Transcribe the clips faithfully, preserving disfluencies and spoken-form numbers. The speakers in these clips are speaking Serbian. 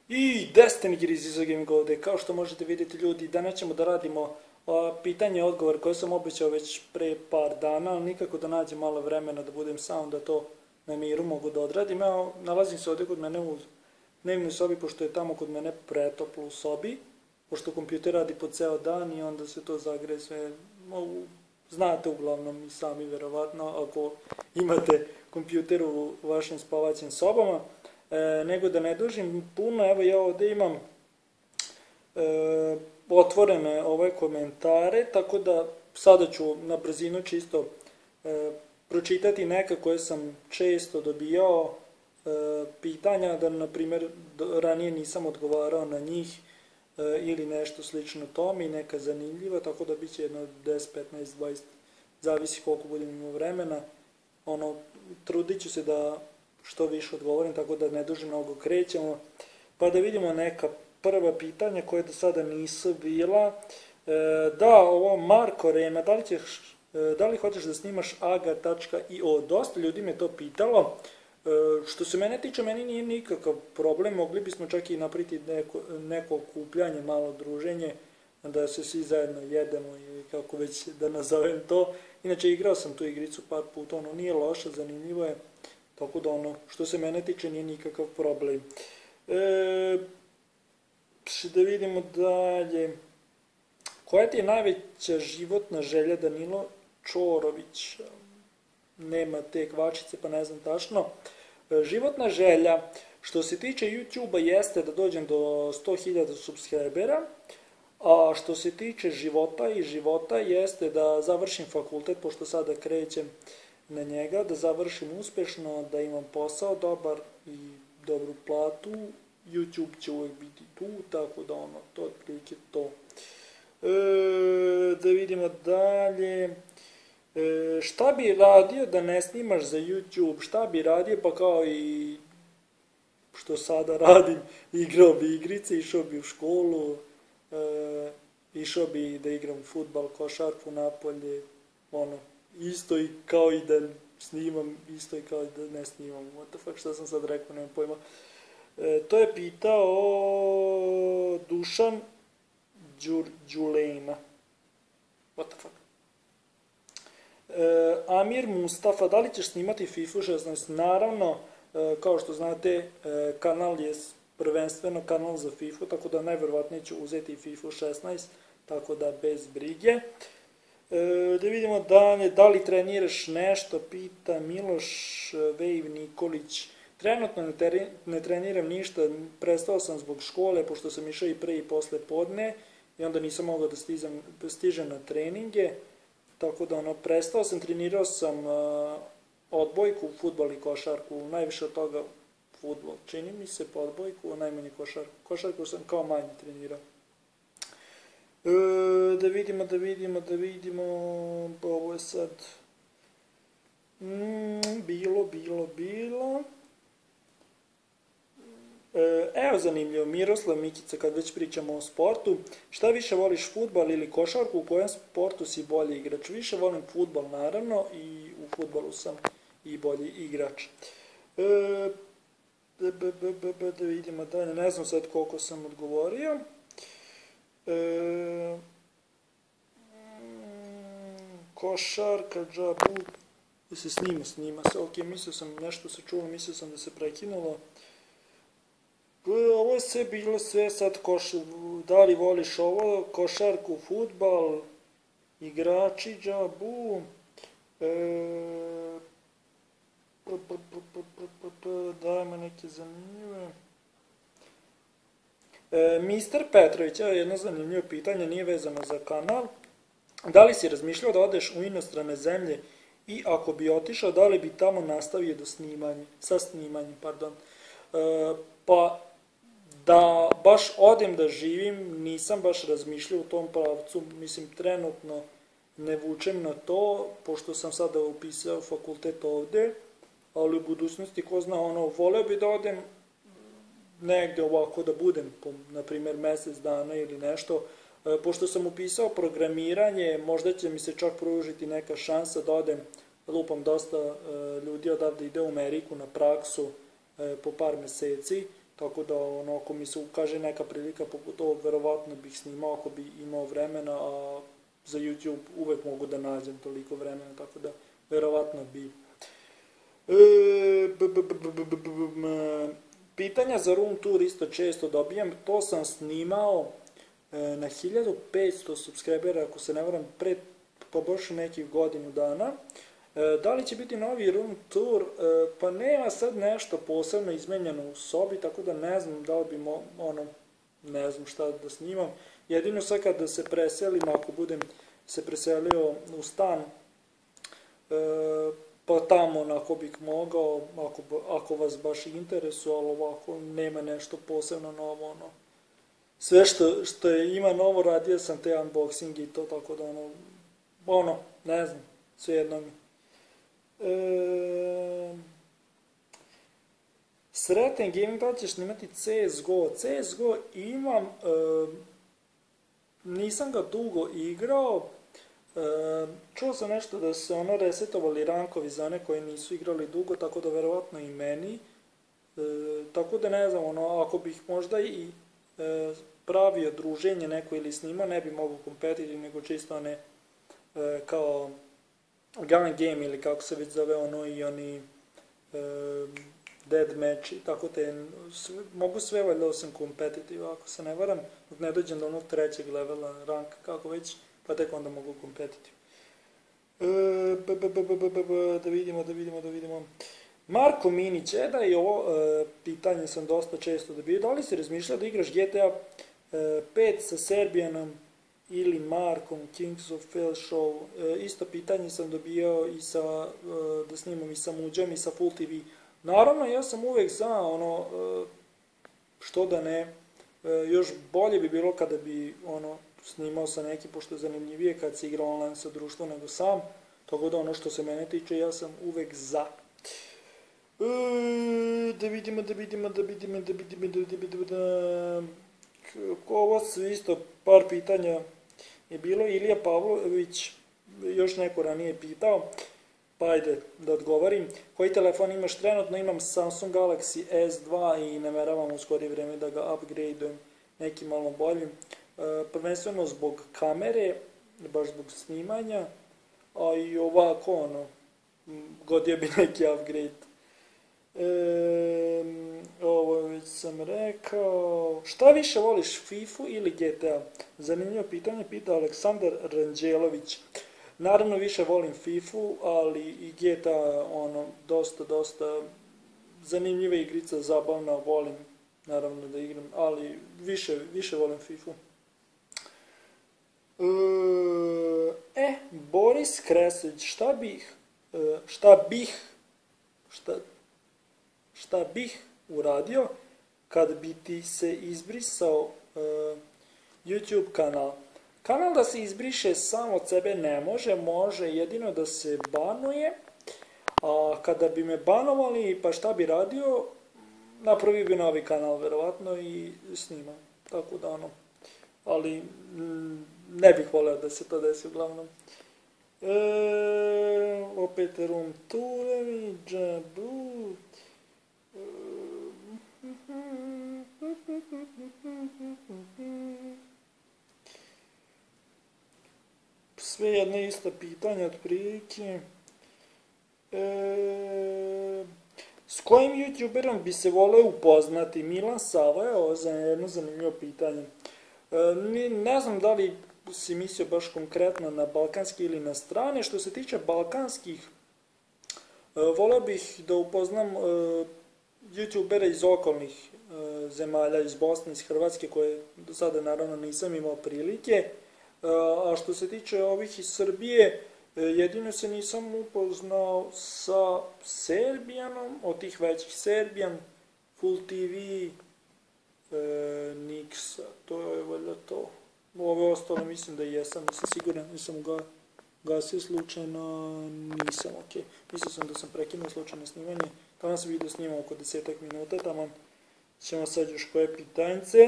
I Destiny Grizz iz Gaming ovde. Kao što možete vidjeti ljudi, danas ćemo da radimo a, pitanje i odgovor koje sam obećao već pre par dana, ali nikako da nađem malo vremena da budem sam da to na miru mogu da odradim. Evo, nalazim se ovdje kod mene u dnevnoj sobi, pošto je tamo kod mene pretoplo u sobi, pošto kompjuter radi po ceo dan i onda se to zagreje sve, no, znate uglavnom i sami verovatno ako imate kompjuter u vašim spavaćim sobama. E, nego da ne dužim puno, evo ja ovdje imam e, otvorene ove komentare, tako da sada ću na brzinu čisto e, pročitati neka koje sam često dobijao e, pitanja, da na primjer ranije nisam odgovarao na njih e, ili nešto slično tome i neka zanimljiva, tako da bit će jedno deset, petnaest, dvadeset, zavisi koliko budem imao vremena. Ono, trudit ću se da što više odgovorim, tako da ne duže mnogo krećemo. Pa da vidimo neka prva pitanja koje do sada nisu bila. E, da, ovo Marko Rema, da li, ćeš, e, da li hoćeš da snimaš agar tačka i o? Dosta ljudi me to pitalo. E, što se mene tiče, meni nije nikakav problem, mogli bismo čak i napraviti neko, neko okupljanje, malo druženje, da se svi zajedno jedemo ili kako već da nazovem to. Inače, igrao sam tu igricu par puta, ono nije loša, zanimljivo je. Tako da ono, što se mene tiče, nije nikakav problem. E, da vidimo dalje. Koja ti je najveća životna želja, Danilo Čorović? Nema te kvačice, pa ne znam tačno. E, životna želja, što se tiče YouTube-a, jeste da dođem do sto hiljada subscribera, a što se tiče života i života, jeste da završim fakultet, pošto sada krećem na njega, da završim uspešno, da imam posao dobar i dobru platu. YouTube će uvijek biti tu, tako da ono, to je otprilike to. E, da vidimo dalje. E, šta bi radio da ne snimaš za YouTube? Šta bi radio? Pa kao i što sada radim, igrao bi igrice, išao bi u školu, e, išao bi da igram fudbal, košarku napolje, ono, isto i kao i da snimam, isto i kao i da ne snimam. What the fuck, šta sam sad rekao, nemam pojma. E, to je pitao Dušan Đur, Đulejna. What the fuck. E, Amir Mustafa, da li ćeš snimati FIFA šesnaest? Naravno, e, kao što znate, e, kanal je prvenstveno kanal za FIFA, tako da najverovatnije ću uzeti FIFA šesnaest, tako da bez brige. E, da vidimo dalje, da li treniraš nešto, pita Miloš Vejv Nikolić. Trenutno ne, teri, ne treniram ništa, prestao sam zbog škole, pošto sam išao i pre i posle podne, i onda nisam mogao da stizam, stižem na treninge, tako da ono, prestao sam, trenirao sam uh, odbojku, fudbal i košarku, najviše od toga fudbal, čini mi se, po odbojku, a najmanje košarku. Košarku sam kao manje trenirao. E, da vidimo, da vidimo, da vidimo, ovo je sad mm, bilo, bilo, bilo. E, evo zanimljivo, Miroslav Mikica, kad već pričamo o sportu, šta više voliš, fudbal ili košarku, u kojem sportu si bolji igrač? Više volim fudbal naravno i u fudbalu sam i bolji igrač. E, da, da, da, da, da vidimo dalje, ne znam sad koliko sam odgovorio. E, košarka, džabu, da se snima, snima se, ok, mislio sam, nešto se čulo, mislio sam da se prekinulo. Ovo je sve bilo sve sad, koš, da li voliš ovo, košarku, fudbal, igrači, džabu, e, dajme neke zanimljive. E, mister Petrović, evo jedno zanimljivo pitanje, nije vezano za kanal. Da li si razmišljao da odeš u inostrane zemlje i ako bi otišao, da li bi tamo nastavio do snimanja, sa snimanjem, pardon. E, pa, da baš odem da živim, nisam baš razmišljao u tom pravcu, mislim trenutno ne vučem na to, pošto sam sada upisao fakultet ovde, ali u budućnosti, ko zna, ono, voleo bi da odem negde ovako da budem, po, na primjer, mesec dana ili nešto, e, pošto sam upisao programiranje, možda će mi se čak pružiti neka šansa da odem, lupam, dosta e, ljudi odavde ide u Ameriku na praksu e, po par meseci, tako da ono, ako mi se ukaže neka prilika poput ovog, verovatno bih snimao ako bi imao vremena, a za YouTube uvek mogu da nađem toliko vremena, tako da verovatno bi. E, b, b, b, b, b, b, m, pitanja za room tour isto često dobijam, to sam snimao e, na hiljadu petsto subscribera, ako se ne varam, pre pa baš nekih godinu dana. E, da li će biti novi room tour? E, pa nema sad nešto posebno izmenjeno u sobi, tako da ne znam da li bi mo, ono, ne znam šta da snimam. Jedino sad kada se preselim, ako budem se preselio u stan, e, pa tamo onako bih mogao, ako, ako vas baš interesuje, ali ovako nema nešto posebno novo, ono. Sve što, što je ima novo, radio sam te unboxing i to, tako da ono, ono, ne znam, svejedno mi. E, sreten gaming, da ćeš snimati C S G O? C S G O imam, e, nisam ga dugo igrao, e, čuo sam nešto da se ono resetovali rankovi za one koji nisu igrali dugo, tako da verovatno i meni, e, tako da ne znam, ono, ako bih možda i e, pravio druženje neko ili snima, ne bi mogu kompetitivno, nego čisto ne e, kao gun game ili kako se već zove ono i oni e, dead match i tako te, sve, mogu sve valjda osim competitive, ako se ne varam, dok ne dođem do onog trećeg levela ranka, kako već, pa tek onda mogu competitive. E, b, b, b, b, b, b, b, da vidimo, da vidimo, da vidimo. Marko Minić, e da i ovo e, pitanje sam dosta često dobio, da li si razmišljao da igraš G T A e, pet sa Serbijanom ili Markom, Kings of Fail Show, e, isto pitanje sam dobio i sa, e, da snimam i sa Muđom i sa Full T V. Naravno, ja sam uvek za, ono, e, što da ne, e, još bolje bi bilo kada bi, ono, snimao sa neki, pošto je zanimljivije kad se igra online sa društvom nego sam, tako da ono što se mene tiče, ja sam uvek za. E, da vidimo, da vidimo, da vidimo, da vidimo, da vidimo, da... Ovo su isto par pitanja je bilo. Ilija Pavlović, još neko ranije pitao, pa ajde da odgovorim. Koji telefon imaš trenutno? Imam Samsung Galaxy S dva i nameravam u skorije vreme da ga upgradeujem nekim malo boljim. E, prvenstveno zbog kamere, baš zbog snimanja, a i ovako, ono, godio bi neki upgrade. E, ovo već sam rekao. Šta više voliš, FIFA ili G T A? Zanimljivo pitanje, pita Aleksandar Ranđelović. Naravno više volim FIFA, ali i G T A, ono, dosta, dosta zanimljiva igrica, zabavna, volim naravno da igram, ali više, više volim FIFA. E, e Boris Kresić, šta bih, šta bih, šta, šta bih uradio kad bi ti se izbrisao uh, YouTube kanal? Kanal da se izbriše sam od sebe ne može, može jedino da se banuje, a kada bi me banovali, pa šta bi radio, napravio bi novi kanal verovatno i snimam, tako da ono, ali m, ne bih voleo da se to desi uglavnom. E, opet room tourevi, džabu... Sve jedno isto pitanje otprilike. E, s kojim youtuberom bi se voleo upoznati? Milan Sava je ovo za jedno zanimljivo pitanje. E, ne znam da li si mislio baš konkretno na balkanski ili na strane. Što se tiče balkanskih, e, voleo bih da upoznam e, youtubere iz okolnih e, zemalja, iz Bosne, iz Hrvatske, koje do sada naravno nisam imao prilike. E, a što se tiče ovih iz Srbije, e, jedino se nisam upoznao sa Serbijanom, od tih većih Serbijan, Full T V, e, Nixa, to je valjda to. Ove ostale mislim da jesam, nisam siguran, nisam ga gasio slučajno, nisam, ok. Mislio sam da sam prekinuo slučajno snimanje. Tamo sam video snimao oko desetak minuta, tamo ćemo sad još koje pitanjce.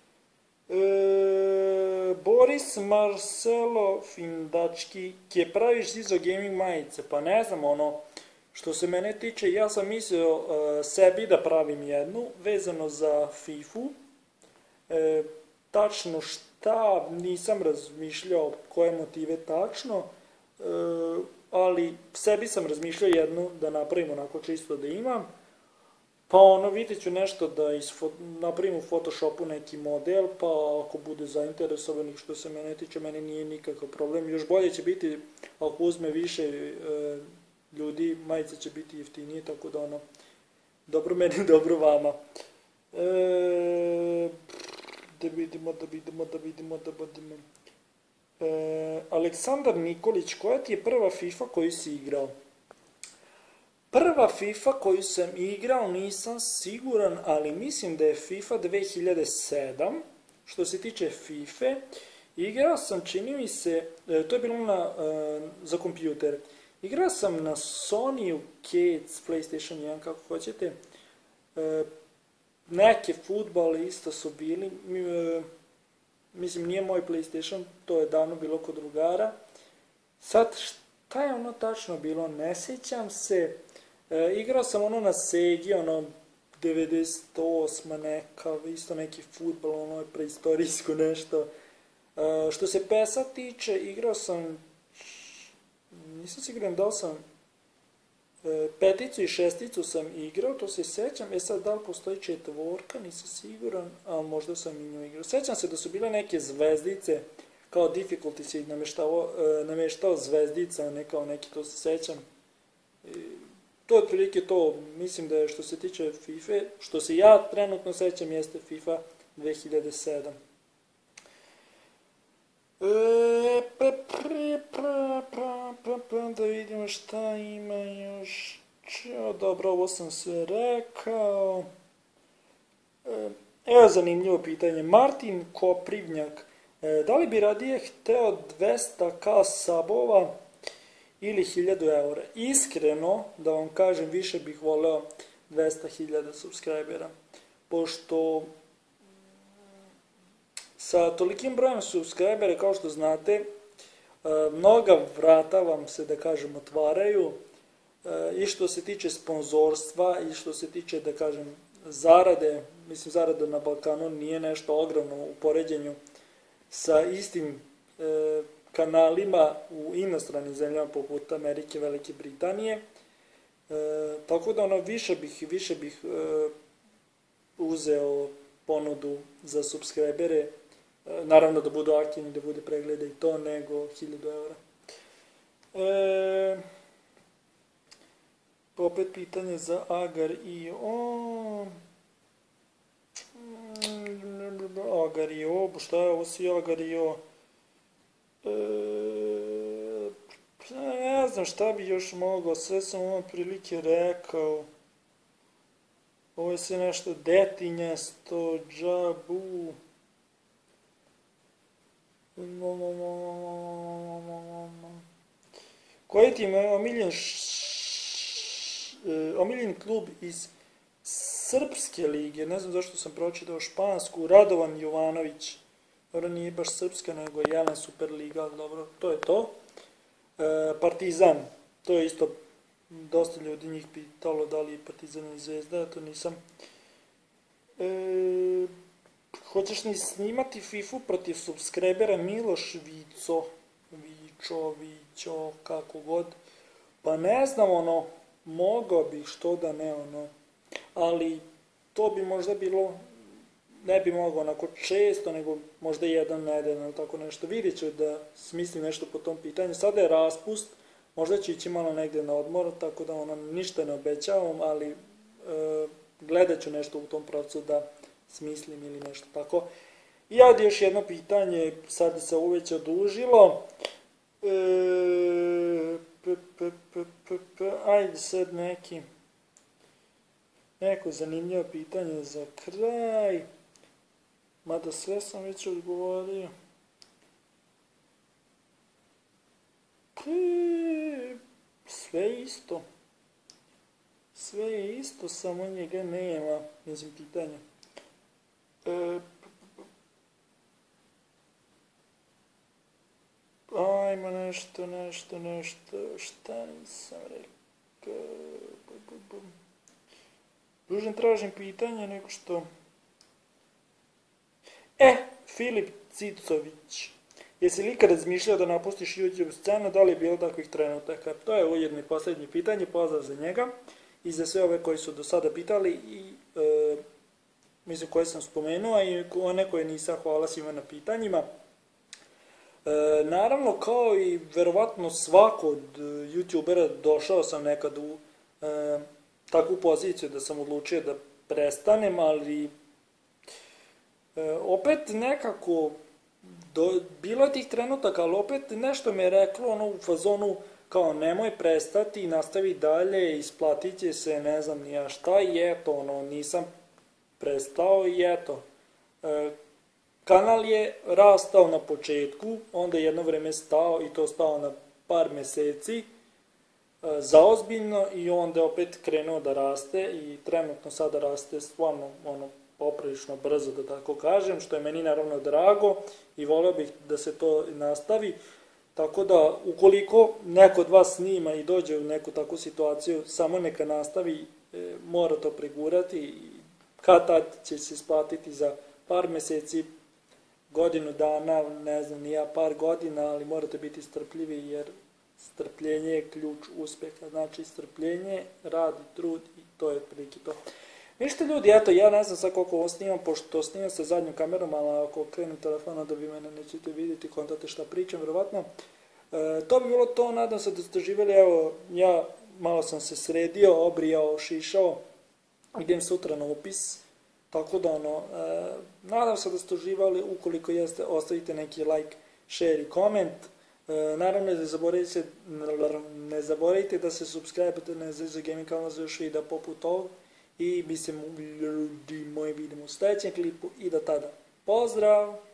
E, Boris Marcelo Findački, kje praviš Zizo Gaming majice? Pa ne znam, ono, Što se mene tiče, ja sam mislio uh, sebi da pravim jednu, vezano za fifu. E, tačno šta, nisam razmišljao koje motive tačno, e, ali sebi sam razmišljao jednu da napravim onako čisto da imam. Pa ono, vidjet ću nešto da isfo, napravim u Photoshopu neki model, pa ako bude zainteresovanih što se mene tiče, meni nije nikakav problem. Još bolje će biti ako uzme više e, ljudi, majice će biti jeftinije, tako da ono, dobro meni, dobro vama. E, da vidimo, da vidimo, da vidimo, da vidimo. E, Aleksandar Nikolić, koja ti je prva FIFA koju si igrao? Prva FIFA koju sam igrao nisam siguran, ali mislim da je FIFA dve hiljade sedam. Što se tiče FIFA, igrao sam, čini mi se, to je bilo na, za kompjuter. Igrao sam na Sony-u, Cades, PlayStation jedan, kako hoćete. Neke fudbale isto su bili. Mislim, nije moj PlayStation, to je davno bilo kod drugara. Sad, šta je ono tačno bilo, ne sjećam se. E, igrao sam ono na Segi, ono devedeset osma neka, isto neki fudbal, ono preistorijsko nešto. E, što se pesa tiče, igrao sam, nisam siguran da li sam, e, peticu i šesticu sam igrao, to se sjećam, e sad da li postoji četvorka, nisam siguran, ali možda sam i nju igrao. Sjećam se da su bile neke zvezdice, kao difficulty se ih nameštao, e, nameštao zvezdica, ne kao neki, to se sjećam. E, To je otprilike to, mislim da je što se tiče FIFA, što se ja trenutno sećam jeste FIFA dve hiljade sedam. E, pa, pre, pra, pra, pra, pra, da vidimo šta ima još. Čo, dobro, ovo sam sve rekao. E, evo zanimljivo pitanje. Martin Koprivnjak, e, da li bi radije hteo dvesta ka sabova ili hiljadu eura? Iskreno, da vam kažem, više bih voleo dvesta hiljada subscribera, pošto sa tolikim brojem subscribera, kao što znate, mnoga vrata vam se, da kažem, otvaraju, i što se tiče sponzorstva, i što se tiče, da kažem, zarade. Mislim, zarada na Balkanu nije nešto ogromno u poređenju sa istim e, kanalima u inostranim zemljama poput Amerike, Velike Britanije. E, tako da ono, više bih, više bih e, uzeo ponudu za subscribere, e, naravno da budu aktivni, da bude pregleda i to, nego hiljadu eura. E, opet pitanje za Agar i o... Agar i o, šta je ovo si Agar i o? E, ne znam šta bi još mogao, sve sam ovo prilike rekao. Ovo je sve nešto detinjasto, džabu. Koji ti je omiljen, omiljen klub iz Srpske lige? Ne znam zašto sam pročitao špansku. Radovan Jovanović. Dobro, nije baš srpska, nego je Jelen Superliga, ali dobro, to je to. E, Partizan, to je isto, dosta ljudi njih pitalo da li je Partizan ili Zvezda, to nisam. E, hoćeš li snimati fifu protiv subscribera Miloš Vico, Vičo, Vićo, kako god. Pa ne znam, ono, mogao bih, što da ne, ono, ali to bi možda bilo, ne bi mogao onako često, nego možda jedan nedelj, tako nešto. Vidjet ću da smislim nešto po tom pitanju. Sada je raspust, možda ću ići malo negdje na odmor, tako da ono, ništa ne obećavam, ali e, gledat ću nešto u tom pravcu da smislim ili nešto tako. I ovdje još jedno pitanje, sad se uveć odužilo. E, p, p, p, p, p, ajde sad neki, neko zanimljivo pitanje za kraj. Mada sve sam već odgovorio. E, sve isto. Sve je isto, samo njega nema, mislim, pitanja. E, ajmo nešto, nešto, nešto, šta nisam rekao. Duže tražim pitanje nego što... E, Filip Cicović. Jesi li ikad razmišljao da napustiš YouTube scenu, da li je bilo takvih trenutaka? To je ujedno i posljednje pitanje, pozdrav za njega i za sve ove koji su do sada pitali i e, mislim koje sam spomenuo i one koje nisam, hvala svima na pitanjima. E, naravno, kao i verovatno svako od YouTubera, došao sam nekad u e, takvu poziciju da sam odlučio da prestanem, ali e, opet nekako do, bilo je tih trenutaka, ali opet nešto me je reklo ono u fazonu kao nemoj prestati i nastavi dalje, isplatit će se, ne znam ni ja šta, i eto, ono, nisam prestao i eto. E, kanal je rastao na početku, onda jedno vreme stao i to stao na par meseci, e, zaozbiljno, i onda opet krenuo da raste i trenutno sada raste stvarno ono, poprilično brzo, da tako kažem, što je meni naravno drago i volio bih da se to nastavi. Tako da, ukoliko neko od vas snima i dođe u neku takvu situaciju, samo neka nastavi, e, mora to pregurati i kad tad će se isplatiti za par meseci, godinu dana, ne znam, ni ja par godina, ali morate biti strpljivi jer strpljenje je ključ uspjeha. Znači, strpljenje, rad i trud i to je otprilike to. Ništa ljudi, eto, ja ne znam sad koliko ovo snimam, pošto snimam sa zadnjom kamerom, ali ako krenem telefona da vi mene nećete vidjeti, kontate šta pričam, vjerovatno. E, to bi bilo to, nadam se da ste živjeli, evo, ja malo sam se sredio, obrijao, šišao, idem sutra na upis, tako da ono, e, nadam se da ste uživali, ukoliko jeste, ostavite neki like, share i koment. E, naravno, ne zaboravite, ne zaboravite da se subscribe-te na Z Z Gaming kanal za još videa poput ovog. I mi se ljudi moji vidimo u sljedećem klipu i do tada. Pozdrav!